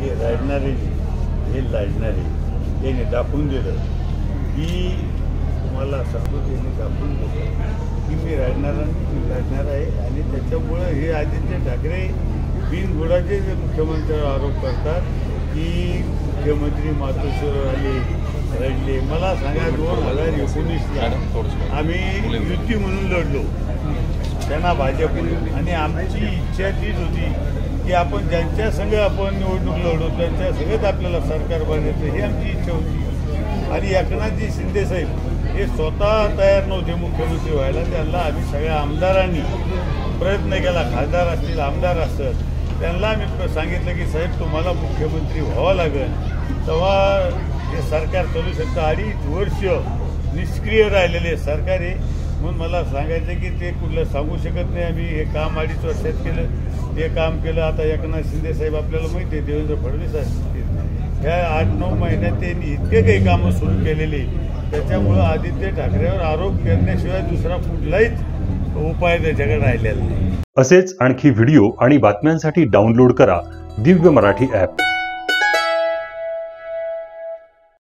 हे लढणारे यांनी दाखवून दिलं की तुम्हाला सांगतो त्यांनी दाखवून दिलं की मी लढणार आहे आणि त्याच्यामुळं हे आदित्य ठाकरे बिनबुडाचे मुख्यमंत्र्यावर आरोप करतात की मुख्यमंत्री मातोश्वर आले रडले। मला सांगा 2019ला आम्ही युती म्हणून लढलो त्यांना भाजपने आणि आमची इच्छा तीच होती की आपण ज्यांच्या संघ आपण निवडणूक लढवतो त्यांच्या संगत आपल्याला सरकार बनायचं ही आमची इच्छा होती। आणि एकनाथजी शिंदे साहेब हे स्वतः तयार नव्हते मुख्यमंत्री व्हायला, त्यांना आम्ही सगळ्या आमदारांनी प्रयत्न केला, खासदार असतील आमदार असतात त्यांना आम्ही सांगितलं की साहेब तुम्हाला मुख्यमंत्री व्हावं लागेल तेव्हा हे सरकार चालू शकतं। 2.5 वर्ष निष्क्रिय राहिलेले सरकार आहे म्हणून मला सांगायचं की ते कुठलं सांगू शकत नाही। आम्ही हे काम 2.5 वर्षात केलं, ते काम केलं। आता एकनाथ शिंदे साहेब आपल्याला माहिती आहे, देवेंद्र फडणवीस असतील ह्या 8-9 महिन्यात त्यांनी इतके काही कामं सुरू केलेली त्याच्यामुळं आदित्य ठाकरेवर आरोप करण्याशिवाय दुसरा कुठलाहीच उपाय त्याच्याकडे राहिलेला नाही। असेच आणखी व्हिडिओ आणि बातम्यांसाठी डाउनलोड करा दिव्य मराठी ॲप।